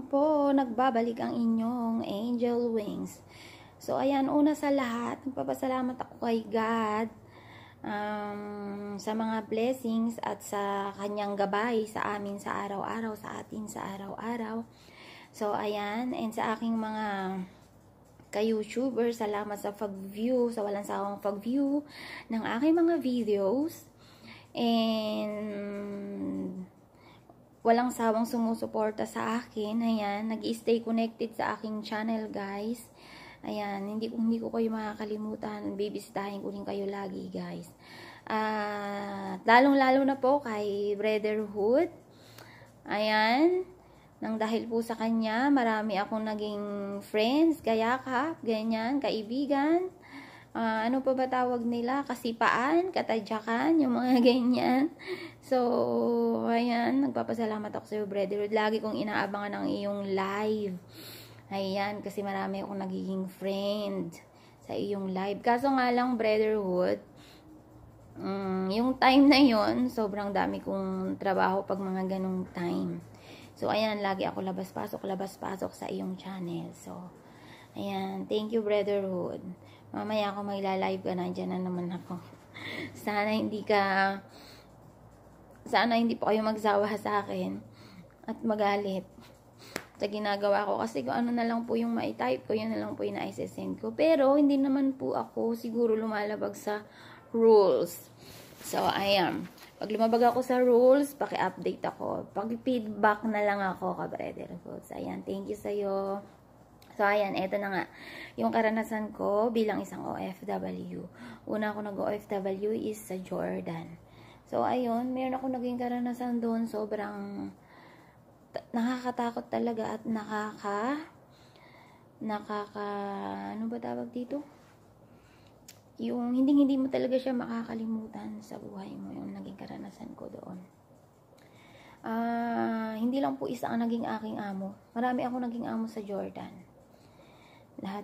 po, nagbabalik ang inyong Angel Wings. So, ayan, una sa lahat, nagpapasalamat ako kay God sa mga blessings at sa kanyang gabay sa amin sa araw-araw, sa atin sa araw-araw. So, ayan, and sa aking mga ka-YouTuber, salamat sa pag-view, sa walang sawang pag-view ng aking mga videos. And walang sawang sumusuporta sa akin. Ayan, nag-stay connected sa aking channel, guys. Ayan, hindi ko kayo makakalimutan. Bibisitahin ko rin kayo lagi, guys. Lalong-lalo na po kay Brotherhood. Ayan, nang dahil po sa kanya, marami akong naging friends, kayakap, ganyan, kaibigan. Ano pa ba tawag nila? Kasipaan, katadyakan, yung mga ganyan. So, ayan, nagpapasalamat ako sa iyo, Brotherhood. Lagi kong inaabangan ang iyong live. Ayan, kasi marami akong nagiging friend sa iyong live. Kaso nga lang, Brotherhood, yung time na yon, sobrang dami kong trabaho pag mga ganong time. So, ayan, lagi ako labas-pasok sa iyong channel. So, ayan, thank you, Brotherhood. Mamaya ako magla-live ka, nandiyan na naman ako. Sana hindi po kayo magsawa sa akin at magalit sa ginagawa ko. Kasi kung ano na lang po yung ma-type ko, yun na lang po yung na-send ko. Pero, hindi naman po ako siguro lumalabag sa rules. So, ayan. Pag lumabag ako sa rules, paki-update ako. Pag-feedback na lang ako, ka-Brotherhood. So, ayan. Thank you sa'yo. So, ayan, eto na nga, yung karanasan ko bilang isang OFW. Una ako nag-OFW is sa Jordan. So, ayun, meron ako naging karanasan doon, sobrang nakakatakot talaga at ano ba tawag dito? Yung hindi mo talaga siya makakalimutan sa buhay mo, yung naging karanasan ko doon. Hindi lang po isa ang naging aking amo. Marami ako naging amo sa Jordan. Lahat,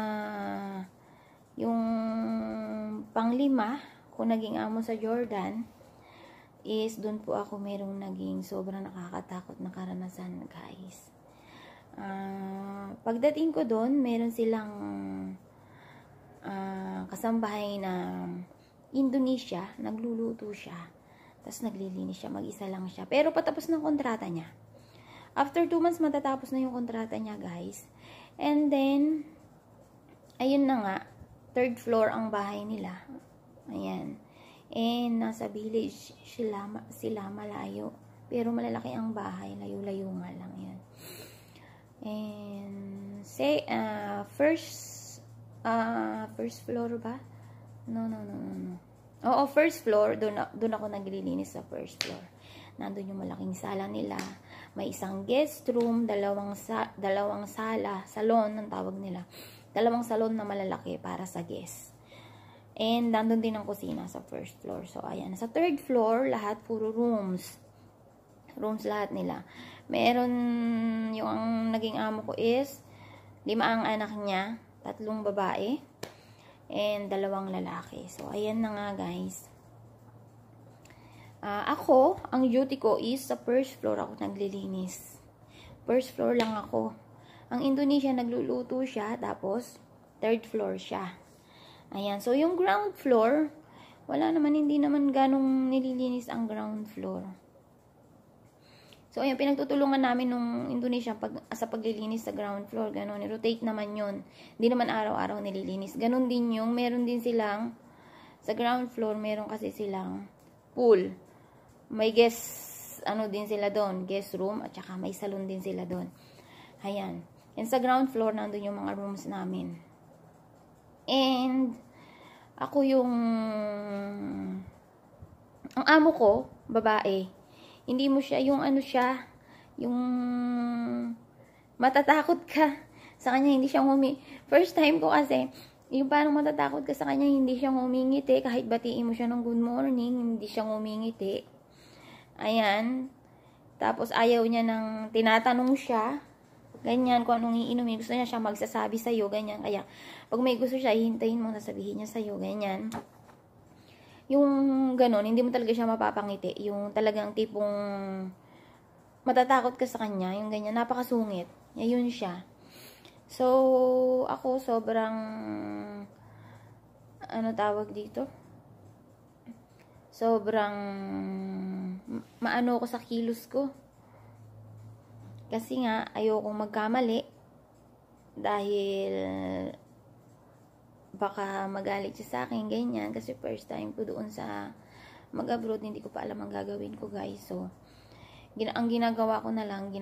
yung panglima, kung naging amo sa Jordan, is doon po ako merong naging sobrang nakakatakot na karanasan, guys. Pagdating ko doon, meron silang kasambahay na Indonesia, nagluluto siya, tapos naglilinis siya, mag-isa lang siya. Pero patapos ng kontrata niya. After 2 months, matatapos na yung kontrata niya, guys. And then, ayun na nga, 3rd floor ang bahay nila. Ayan. And nasa village sila malayo. Pero malalaki ang bahay, layo-layo nga lang yan. And first floor ba? No. Oo, first floor, doon ako naglilinis sa first floor. Nandun yung malaking sala nila. May isang guest room, dalawang sala, salon ang tawag nila. 2 salon na malalaki para sa guest. And nandun din ang kusina sa first floor. So, ayan. Sa 3rd floor, lahat puro rooms. Rooms lahat nila. Meron, yung ang naging amo ko is 5 ang anak niya, 3 babae, and 2 lalaki. So, ayan na nga, guys. Ako, ang duty ko is sa first floor ako naglilinis. First floor lang ako. Ang Indonesia, nagluluto siya, tapos 3rd floor siya. Ayan, so yung ground floor, hindi naman ganong nililinis ang ground floor. So, ayan, pinagtutulungan namin nung Indonesia sa paglilinis sa ground floor, ganon, rotate naman yun. Hindi naman araw-araw nililinis. Ganon din yung, meron din silang, sa ground floor, meron kasi silang pool. May guest din sila doon, guest room, at saka may salon din sila doon. Ayan. And sa ground floor, nandun yung mga rooms namin. And, ako ang amo ko, babae, hindi mo siya, yung matatakot ka sa kanya, hindi siya first time ko kasi, yung parang matatakot ka sa kanya, hindi siya ngumingiti, kahit batiin mo siya ng good morning, hindi siya ngumingiti. Ayan. Tapos, ayaw niya tinatanong siya. Ganyan, kung anong iinumin. Gusto niya siya magsasabi sa'yo. Ganyan. Kaya, pag may gusto siya, hihintayin mo, sasabihin niya sa'yo. Ganyan. Yung ganon, hindi mo talaga siya mapapangiti. Yung talagang tipong matatakot ka sa kanya, yung ganyan, napakasungit. Yun siya. So, ako sobrang, ano tawag dito? Sobrang, maano ko sa kilos ko. Kasi nga, ayokong magkamali. Dahil, baka magalit siya sa akin, ganyan. Kasi first time ko doon sa mag-abroad, hindi ko pa alam ang gagawin ko, guys. So, ang ginagawa ko na lang,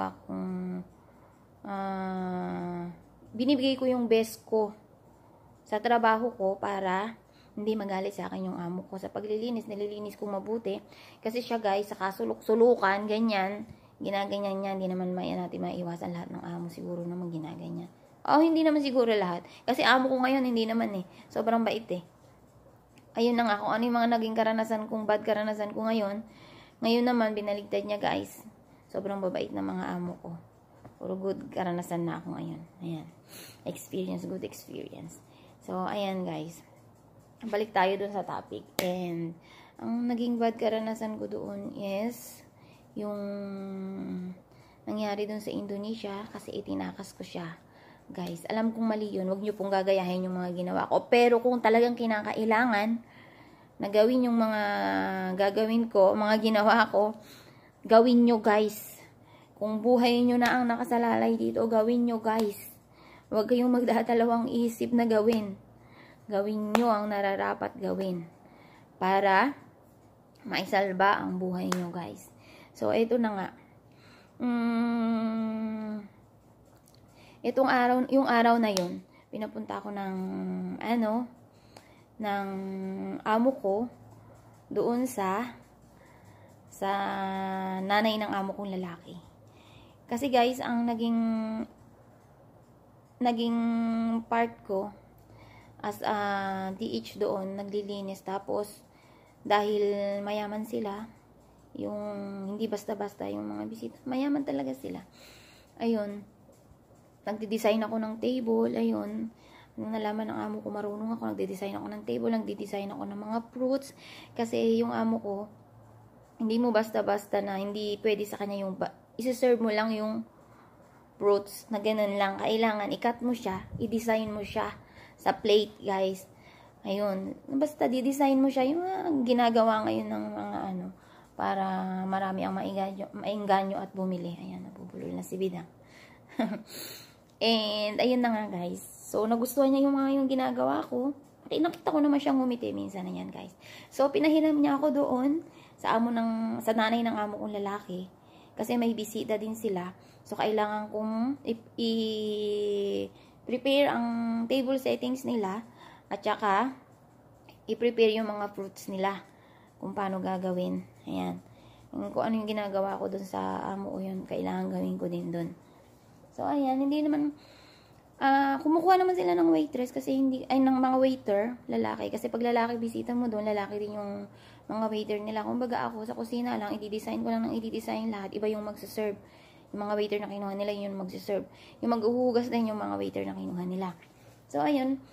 binibigay ko yung best ko sa trabaho ko para hindi magalit sa akin yung amo ko. Sa paglilinis, nililinis ko mabuti. Kasi siya, guys, sa kasuluk-sulukan, ganyan, ginaganyan niya, hindi naman natin maiwasan lahat ng amo, siguro naman ginaganyan. Hindi naman siguro lahat. Kasi amo ko ngayon, hindi naman eh. Sobrang bait eh. Ayun na nga, kung ano yung mga naging karanasan kong, bad karanasan ko ngayon. Ngayon naman, binaligtad niya, guys. Sobrang babait na mga amo ko. Puro good karanasan na ako ngayon. Ayan. Experience, good experience. So, ayan, guys. Balik tayo dun sa topic. And, ang naging bad karanasan ko doon is, yung nangyari dun sa Indonesia, kasi itinakas ko siya. Guys, alam kong mali yun. Huwag nyo pong gagayahin yung mga ginawa ko. Pero kung talagang kinakailangan na gawin yung mga gagawin ko, mga ginawa ko, gawin nyo, guys. Kung buhay nyo na ang nakasalalay dito, gawin nyo, guys. Huwag kayong magdadalawang isip na gawin. Gawin nyo ang nararapat gawin. Para maisalba ang buhay nyo, guys. So, ito na nga. Yung araw na yun, pinapunta ako ng, ng amo ko, doon sa nanay ng amo kong lalaki. Kasi guys, ang naging part ko as a DH doon, naglilinis. Tapos, dahil mayaman sila, yung hindi basta-basta yung mga bisita, mayaman talaga sila. Ayun, nagdi-design ako ng table, ayun. Nung nalaman ng amo ko marunong ako, nagdi-design ako ng table, nagdi-design ako ng mga fruits. Kasi yung amo ko, hindi mo basta-basta na, hindi pwede sa kanya yung, isa-serve mo lang yung fruits na ganun lang. Kailangan, i-cut mo siya, i-design mo siya sa plate, guys. Ayun, basta di-design mo siya, yung ginagawa ngayon ng mga para marami ang maingganyo at bumili. Ayan, nabubulol na si Bidang. And, ayun na nga, guys. So, nagustuhan niya yung ginagawa ko. At nakita ko naman siyang ngumiti minsan na yan, guys. So, pinahiram niya ako doon sa nanay ng amo kong lalaki. Kasi may bisita din sila. So, kailangan kong i-prepare ang table settings nila. At saka, i-prepare yung mga fruits nila. Kung paano gagawin. Ayan. Kung ano yung ginagawa ko doon sa amo ko yun, kailangan gawin ko din doon. So, ayan. Hindi naman, kumukuha naman sila ng waitress kasi ng mga waiter, lalaki. Kasi pag lalaki bisita mo doon, lalaki din yung mga waiter nila. Kumbaga ako, sa kusina lang, i-design ko lang ng i-design lahat. Iba yung magsaserve. Yung mga waiter na kinuha nila, yun magsaserve. Yung maghuhugas din yung mga waiter na kinuha nila. So, ayun.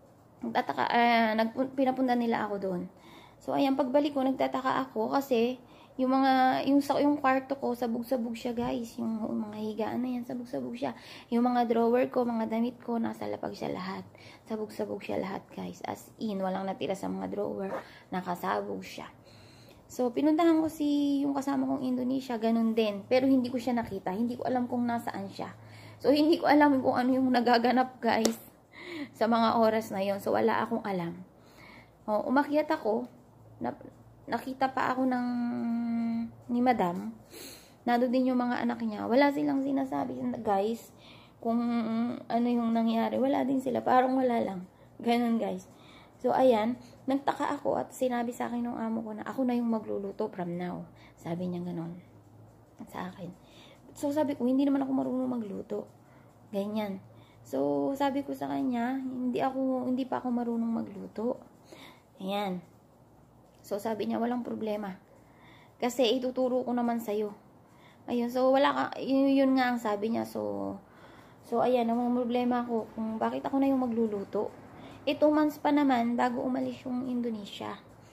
Pinapunta nila ako doon. So, ayan, pagbalik ko, nagtataka ako kasi yung kwarto ko, sabog-sabog siya, guys. Yung mga higaan na yan, sabog-sabog siya. Yung mga drawer ko, mga damit ko, nasa lapag siya lahat. Sabog-sabog siya lahat, guys. As in, walang natira sa mga drawer. Nakasabog siya. So, pinuntahan ko yung kasama kong Indonesia, ganun din. Pero hindi ko siya nakita. Hindi ko alam kung nasaan siya. So, hindi ko alam kung ano yung nagaganap, guys, sa mga oras na yon. So, wala akong alam. Umakyat ako. Nakita pa ako ni madam. Nado din yung mga anak niya. Wala silang sinasabi, guys, kung ano yung nangyari. Wala din sila. Parang wala lang. Ganun, guys. So, ayan. Nagtaka ako at sinabi sa akin ng amo ko na ako na yung magluluto from now. Sabi niya ganun. Sa akin. So, sabi ko, hindi naman ako marunong magluto. Ganyan. So, sabi ko sa kanya, hindi pa ako marunong magluto. Ayan. So, sabi niya, walang problema. Kasi, ituturo ko naman sa'yo. Ayun, so, yun nga ang sabi niya. So, ayan, ang problema ko, kung bakit ako na yung magluluto. 2 months pa naman, bago umalis yung Indonesia.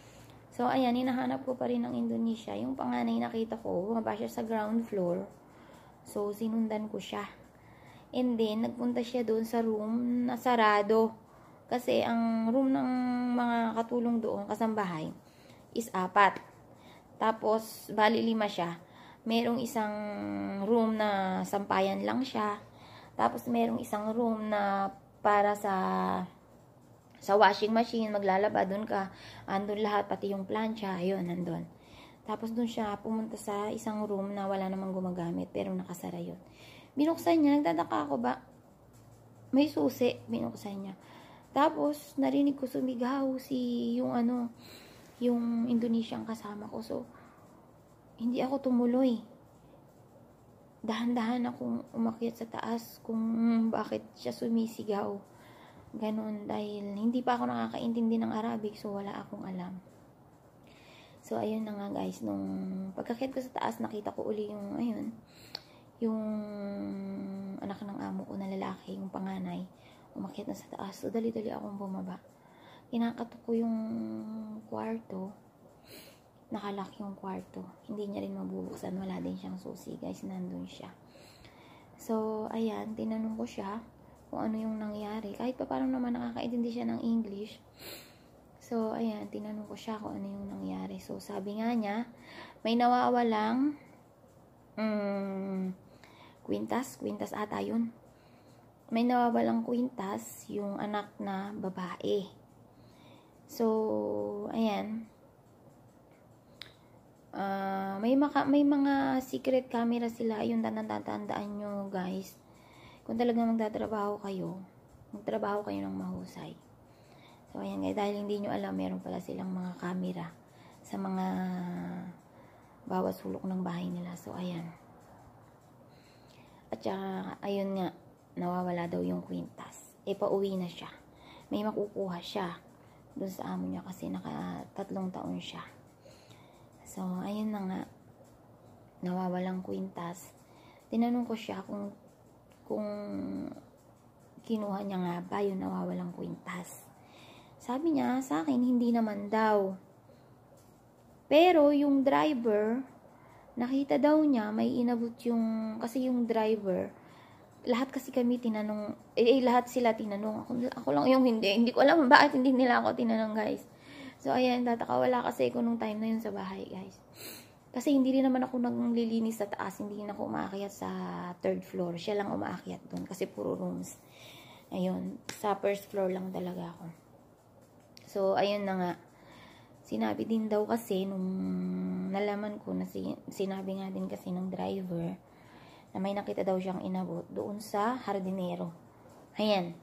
So, ayan, hinahanap ko pa rin ng Indonesia. Yung panganay nakita ko, bumaba siya sa ground floor. So, sinundan ko siya. And then, nagpunta siya doon sa room na sarado. Kasi, ang room ng mga katulong doon, kasambahay, is 4. Tapos, bali 5 siya. Merong isang room na sampayan lang siya. Tapos, merong isang room na para sa washing machine, maglalaba, doon ka, andun lahat, pati yung plancha, ayun, nandun. Tapos doon siya pumunta sa isang room na wala namang gumagamit, pero nakasara yun. Binuksan niya, nagtataka ako ba, may susi, binuksan niya. Tapos, narinig ko sumigaw yung Indonesian kasama ko. So, hindi ako tumuloy. Dahan-dahan akong umakyat sa taas kung bakit siya sumisigaw. Ganon, dahil hindi pa ako nakakaintindi ng Arabic, so wala akong alam. So, ayun na nga guys, nung pagkakit ko sa taas, nakita ko uli yung anak ng amo ko na lalaki, yung panganay, umakyat na sa taas. So, dali-dali akong bumaba. Kinakatok ko yung kwarto, nakalak yung kwarto. Hindi niya rin mabubuksan, wala din siyang susi guys, nandun siya. So, ayan, tinanong ko siya kung ano yung nangyari. Kahit pa parang naman nakakaintindi siya ng English. So, ayan, tinanong ko siya kung ano yung nangyari. So, sabi nga niya, may nawawalang kwintas ata yun. May nawawalang kwintas yung anak na babae. So, ayan. May mga secret camera sila. Yung tatandaan nyo, guys. Kung talagang magtatrabaho kayo, magtrabaho kayo ng mahusay. So, ayan guys, dahil hindi nyo alam, meron pala silang mga camera sa mga bawat sulok ng bahay nila. So, ayan. At saka, ayun nga, nawawala daw yung kwintas. Pauwi na siya. May makukuha siya doon sa amo niya kasi naka-3 taon siya. So, ayun na nga, nawawalang kwintas. Tinanong ko siya kung kinuha niya nga ba yung nawawalang kwintas. Sabi niya sa akin, hindi naman daw. Pero yung driver, nakita daw niya, may inabot kasi yung driver, lahat kasi kami tinanong, lahat sila tinanong. Ako lang yung hindi ko alam bakit hindi nila ako tinanong guys. So ayan, wala kasi ako nung time na yun sa bahay guys. Kasi hindi rin naman ako naglilinis sa taas. Hindi rin ako umaakyat sa 3rd floor. Siya lang umaakyat doon. Kasi puro rooms. Ayun. Sa 1st floor lang talaga ako. So, ayun na nga. Sinabi din daw kasi nung nalaman ko na sinabi nga din kasi ng driver na may nakita daw siyang inabot doon sa hardinero. Ayan.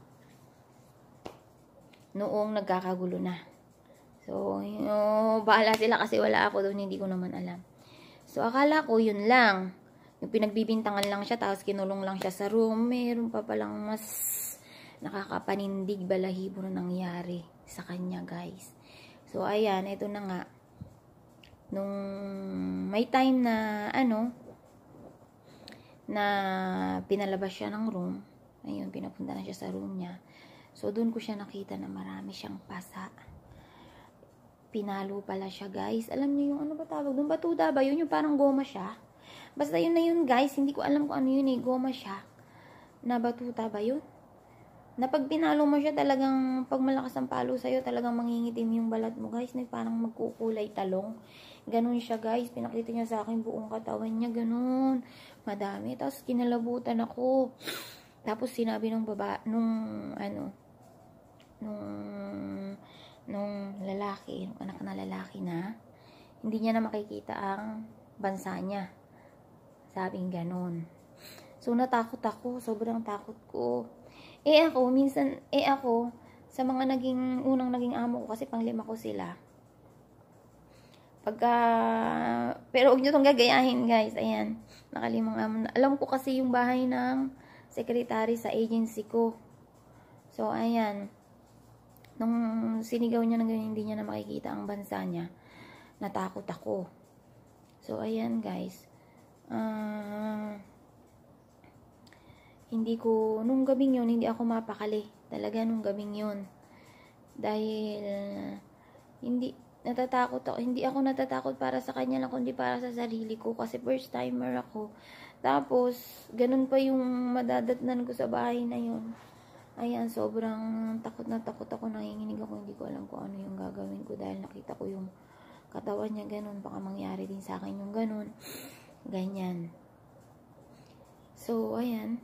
Noong nagkakagulo na. So, bahala sila kasi wala ako doon. Hindi ko naman alam. So, akala ko yun lang. Yung pinagbibintangan lang siya, tapos kinulong lang siya sa room. Meron pa palang mas nakakapanindig balahibo na nangyari sa kanya, guys. So, ayan, ito na nga. Nung may time na, na pinalabas siya ng room, ayun, pinapunta na siya sa room niya. So, doon ko siya nakita na marami siyang pasa. Pinalo pala siya, guys. Alam niyo yung ano ba tawag doon? Batuda ba yun? Yung parang goma siya. Basta yun na yun, guys. Hindi ko alam kung ano yun eh. Goma siya. Na batuta ba yun? Na pag pinalo mo siya, talagang pag malakas ang palo sa'yo, talagang mangingitim yung balat mo, guys. Na parang magkukulay talong. Ganun siya, guys. Pinakita niya sa akin buong katawan niya. Ganun. Madami. Tapos kinalabutan ako. Tapos sinabi nung lalaki, nung anak na lalaki na, hindi niya na makikita ang bansa niya. Sabing ganon. So, natakot ako. Sobrang takot ko. Ako, sa mga unang naging amo ko, kasi pang-5 ko sila. Pero huwag nyo itong gagayahin, guys. Ayan. Nakalimang amo na. Alam ko kasi yung bahay ng secretary sa agency ko. So, ayan. Nung sinigaw niya ng ganyan, hindi niya na makikita ang bansa niya. Natakot ako. So, ayan guys. Nung gabing yun, hindi ako mapakali. Talaga nung gabing yun. Dahil, natatakot ako. Hindi ako natatakot para sa kanya lang, kundi para sa sarili ko. Kasi first timer ako. Tapos, ganun pa yung madadatnan ko sa bahay na yun. Ayan, sobrang takot na takot ako. Nanginginig ako. Hindi ko alam kung ano yung gagawin ko. Dahil nakita ko yung katawan niya ganun. Baka mangyari din sa akin yung ganun. Ganyan. So, ayan.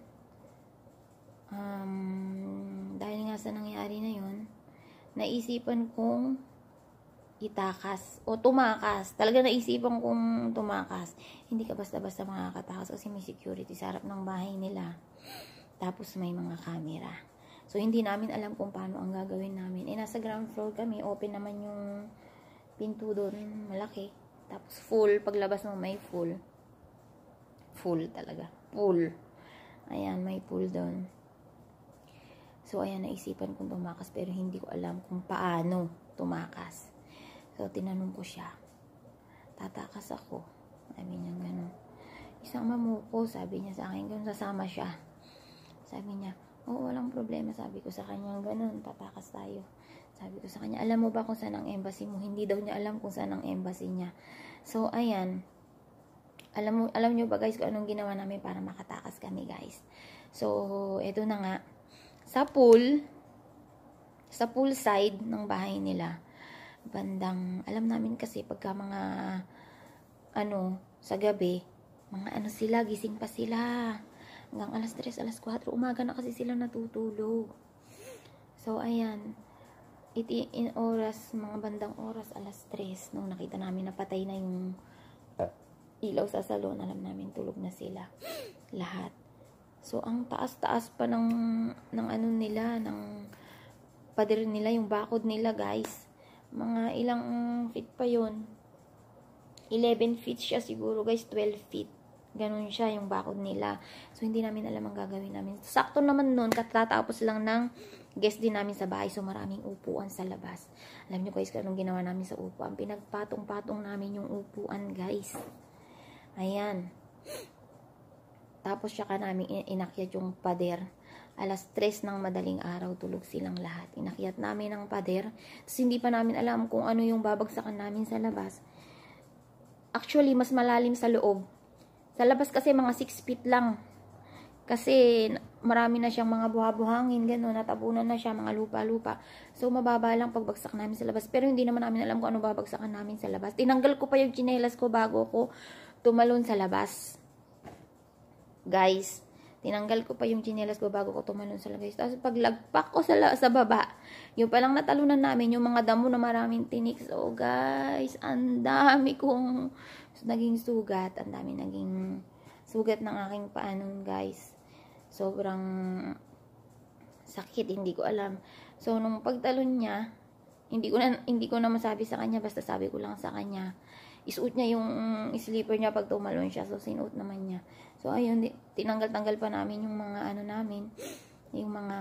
Dahil nga sa nangyari na yun, naisipan kong itakas o tumakas. Talaga naisipan kong tumakas. Hindi ka basta-basta makakatakas kasi may security sa harap ng bahay nila. Tapos may mga camera. So, hindi namin alam kung paano ang gagawin namin. Nasa ground floor kami. Open naman yung pinto doon. Malaki. Tapos full. Paglabas mo may full. Full talaga. Full. Ayan, may pool doon. So, ayan, naisipan kong tumakas pero hindi ko alam kung paano tumakas. So, tinanong ko siya. Tatakas ako. Sabi niya, gano'n. Isama mo ko, sabi niya sa akin. Gano'n, sasama siya. Sabi niya, oo, walang problema. Sabi ko sa kanya, gano'n, tatakas tayo. Sabi ko sa kanya, alam mo ba kung saan ang embassy mo? Hindi daw niya alam kung saan ang embassy niya. So, ayan. Alam niyo ba guys kung anong ginawa namin para makatakas kami guys? So, eto na nga. Sa pool side ng bahay nila, bandang, alam namin kasi pagka mga, sa gabi, mga sila, gising pa sila. Hanggang alas 3, alas 4, umaga na kasi sila natutulog. So, ayan. In oras, mga bandang oras, alas 3, nung nakita namin na patay na yung ilaw sa salon, alam namin tulog na sila. Lahat. So, ang taas-taas pa ng nila, ng pader nila, yung bakod nila, guys. Mga ilang feet pa yun. 11 feet siya siguro, guys. 12 feet. Ganun siya, yung bakod nila. So, hindi namin alam ang gagawin namin. Sakto naman nun, katatapos lang ng guest din namin sa bahay. So, maraming upuan sa labas. Alam nyo, guys, kung anong ginawa namin sa upuan. Pinagpatong-patong namin yung upuan, guys. Ayan. Tapos, saka namin inakyat yung pader. Alas 3 ng madaling araw, tulog silang lahat. Inakyat namin ang pader. Tapos, hindi pa namin alam kung ano yung babagsakan namin sa labas. Actually, mas malalim sa loob. Sa labas kasi mga 6 feet lang. Kasi marami na siyang mga buha-buhangin, gano'n, natabunan na siya, mga lupa-lupa. So, mababa lang pagbagsak namin sa labas. Pero hindi naman namin alam kung ano babagsakan namin sa labas. Tinanggal ko pa yung tsinelas ko bago ko tumalon sa labas. Guys, tinanggal ko pa yung tsinelas ko bago ko tumalon sa labas. Tapos, paglagpak ko sa baba, yung palang natalunan namin, yung mga damo na maraming tinik. So, guys, ang dami kong naging sugat. Ang dami naging sugat ng aking paanon, guys. Sobrang sakit, hindi ko alam. So, nung pagtalon niya, hindi ko na masabi sa kanya, basta sabi ko lang sa kanya, isuot niya yung slipper niya pag tumalon siya. So, sinuot naman niya. So, ayun, tinanggal-tanggal pa namin yung mga namin, yung mga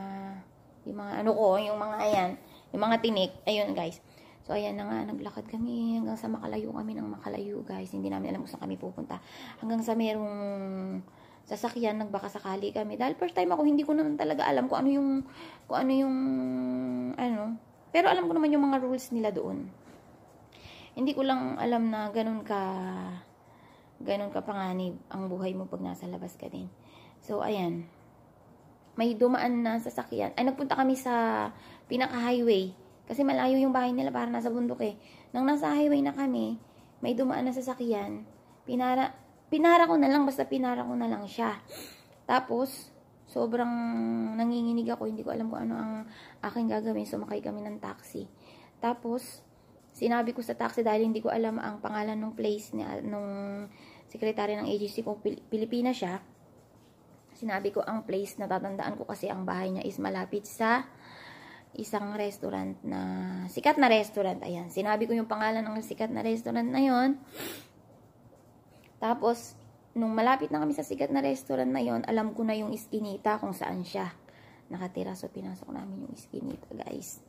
ayan, yung mga tinik. Ayun, guys. So, ayan na nga, naglakad kami hanggang sa makalayo kami ng makalayo, guys. Hindi namin alam kung saan kami pupunta. Hanggang sa merong sasakyan, nagbaka sakali kami. Dahil first time ako, hindi ko naman talaga alam kung ano yung, pero alam ko naman yung mga rules nila doon. Hindi ko lang alam na ganun ka panganib ang buhay mo pag nasa labas ka din. So, ayan. May dumaan na sasakyan. Ay, nagpunta kami sa pinaka-highway. Kasi malayo yung bahay nila, para nasa bundok eh. Nang nasa highway na kami, may dumaan na sasakyan. Pinara ko na lang, basta pinara ko na lang siya. Tapos, sobrang nanginginig ako. Hindi ko alam kung ano ang aking gagawin. Sumakay kami ng taxi. Tapos, sinabi ko sa taxi dahil hindi ko alam ang pangalan ng place nung sekretary ng agency kung Pilipina siya. Sinabi ko ang place, natatandaan ko kasi ang bahay niya is malapit sa isang restaurant na, sikat na restaurant. Ayan, sinabi ko yung pangalan ng sikat na restaurant na yon. Tapos, nung malapit na kami sa sikat na restaurant na yon, alam ko na yung iskinita kung saan siya nakatira. So, pinasok namin yung iskinita, guys.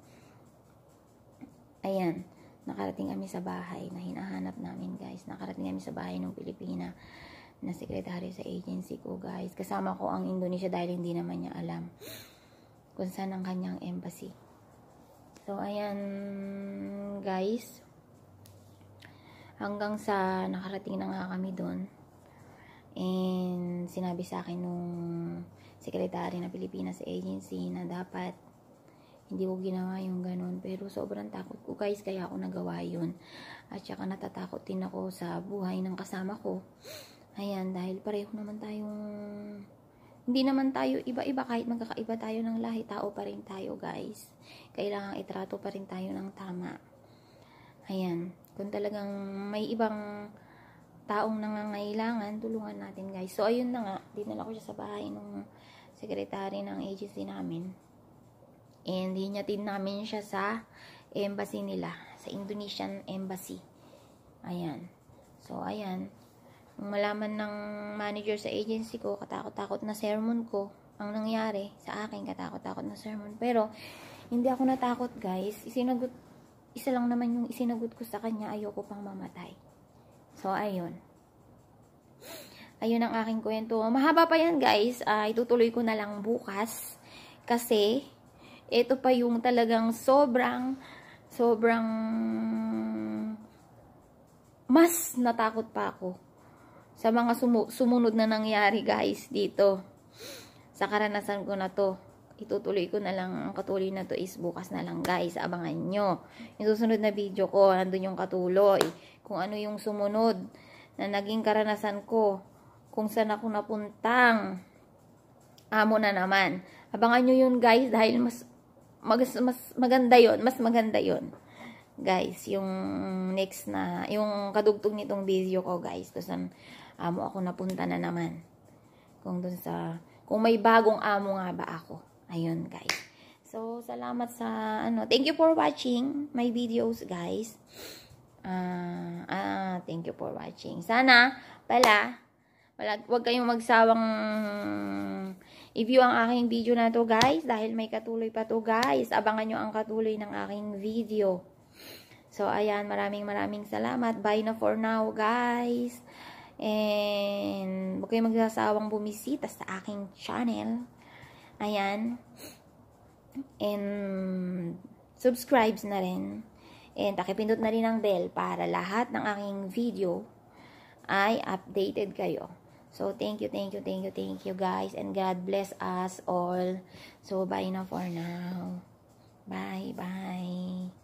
Ayan, nakarating kami sa bahay na hinahanap namin, guys. Nakarating kami sa bahay ng Pilipina na sekretary sa agency ko, guys. Kasama ko ang Indonesia dahil hindi naman niya alam kung saan ang kanyang embassy. So, ayan, yun guys. Hanggang sa nakarating na nga kami doon. And sinabi sa akin nung sekretary na Pilipinas Agency na dapat hindi ko ginawa yung ganun. Pero sobrang takot ko guys, kaya ako nagawa yun. At saka natatakot din ako sa buhay ng kasama ko. Ayan, dahil pareho naman tayong, hindi naman tayo iba-iba, kahit magkakaiba tayo ng lahi, tao pa rin tayo guys. Kailangan itrato pa rin tayo ng tama. Ayan, kung talagang may ibang taong nangangailangan, tulungan natin guys. So ayun na nga, dinala ko siya sa bahay ng sekretary ng agency namin. And hinyatin namin siya sa embassy nila, sa Indonesian embassy. Ayan. So, ayan. Nung malaman ng manager sa agency ko, katakot-takot na sermon ko, ang nangyari sa akin, katakot-takot na sermon. Pero, hindi ako natakot guys. Isa lang naman yung isinagot ko sa kanya, ayoko pang mamatay. So, ayun. Ayun ang aking kwento. Mahaba pa yan guys. Itutuloy ko na lang bukas. Kasi, ito pa yung talagang sobrang mas natakot pa ako sa mga sumunod na nangyari guys dito. Sa karanasan ko na to. Itutuloy ko na lang, ang katuloy na to is bukas na lang guys. Abangan nyo. Yung susunod na video ko, nandun yung katuloy. Kung ano yung sumunod na naging karanasan ko. Kung saan ako napuntang. Amo na naman. Abangan nyo yun guys dahil mas maganda yon, mas maganda yon guys, yung next na, yung kadugtong nitong video ko guys, kung saan amo ako napunta na naman, kung may bagong amo nga ba ako. Ayun guys, so salamat sa thank you for watching my videos guys. Thank you for watching. Sana pala wag kayong magsawang i-view ang aking video na to guys, dahil may katuloy pa to guys. Abangan nyo ang katuloy ng aking video. So ayan, maraming salamat. Bye na for now guys. And huwag kayong magsasawang bumisita sa aking channel. Ayan. And subscribe na rin. And pakipindot na rin ang bell para lahat ng aking video ay updated kayo. So, thank you guys. And God bless us all. So, bye na for now. Bye.